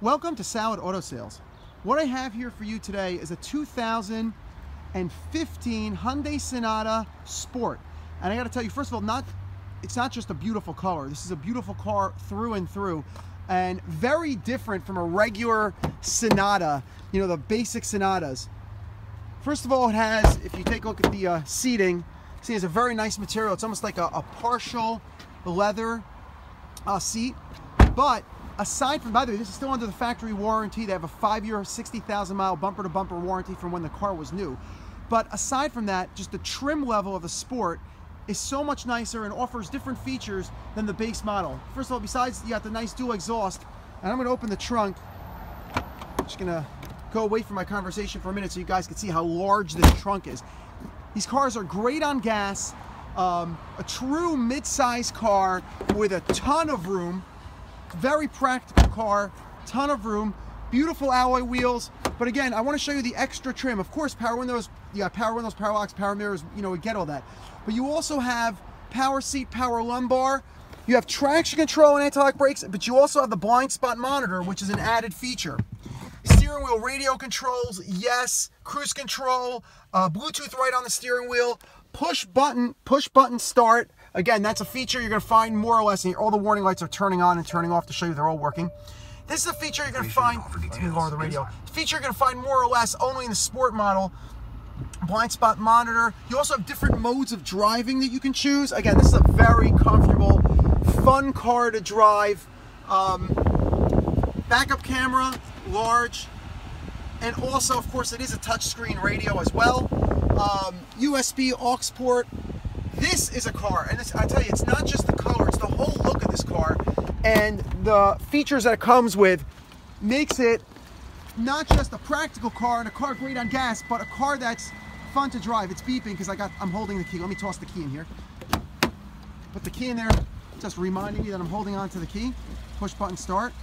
Welcome to Salit Auto Sales. What I have here for you today is a 2015 Hyundai Sonata Sport. And I got to tell you, first of all, it's not just a beautiful color. This is a beautiful car through and through, and very different from a regular Sonata, you know, the basic Sonatas. First of all, it has, if you take a look at the seating, see, it's a very nice material. It's almost like a partial leather seat. But aside from, by the way, this is still under the factory warranty. They have a 5-year, 60,000 mile bumper-to-bumper warranty from when the car was new. But aside from that, just the trim level of the Sport is so much nicer and offers different features than the base model. First of all, besides you got the nice dual exhaust, and I'm going to open the trunk. I'm just going to go away from my conversation for a minute so you guys can see how large this trunk is. These cars are great on gas, a true mid-size car with a ton of room. Very practical car, ton of room, beautiful alloy wheels. But again, I want to show you the extra trim. Of course, power windows, you got power windows, power locks, power mirrors, you know, we get all that. But you also have power seat, power lumbar. You have traction control and anti-lock brakes, but you also have the blind spot monitor, which is an added feature. Steering wheel radio controls, yes. Cruise control, Bluetooth right on the steering wheel, push button start. Again, that's a feature you're going to find more or less. All the warning lights are turning on and turning off to show you they're all working. This is a feature you're going to find. Let me lower the radio. Feature you're going to find more or less only in the Sport model. Blind spot monitor. You also have different modes of driving that you can choose. Again, this is a very comfortable, fun car to drive. Backup camera, large, and also, of course, it is a touchscreen radio as well. USB aux port. This is a car, and I tell you, it's not just the color, it's the whole look of this car, and the features that it comes with makes it not just a practical car and a car great on gas, but a car that's fun to drive. It's beeping because I'm holding the key. Let me toss the key in here. Put the key in there, just reminding you that I'm holding on to the key. Push button start.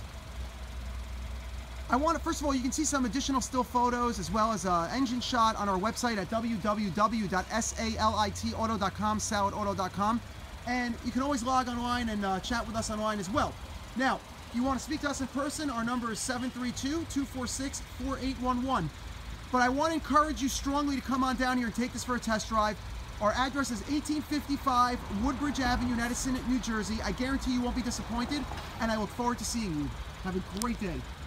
First of all, you can see some additional still photos as well as an engine shot on our website at www.salitauto.com, salitauto.com. And you can always log online and chat with us online as well. Now, if you want to speak to us in person, our number is 732-246-4811. But I want to encourage you strongly to come on down here and take this for a test drive. Our address is 1855 Woodbridge Avenue, Edison, New Jersey. I guarantee you won't be disappointed, and I look forward to seeing you. Have a great day.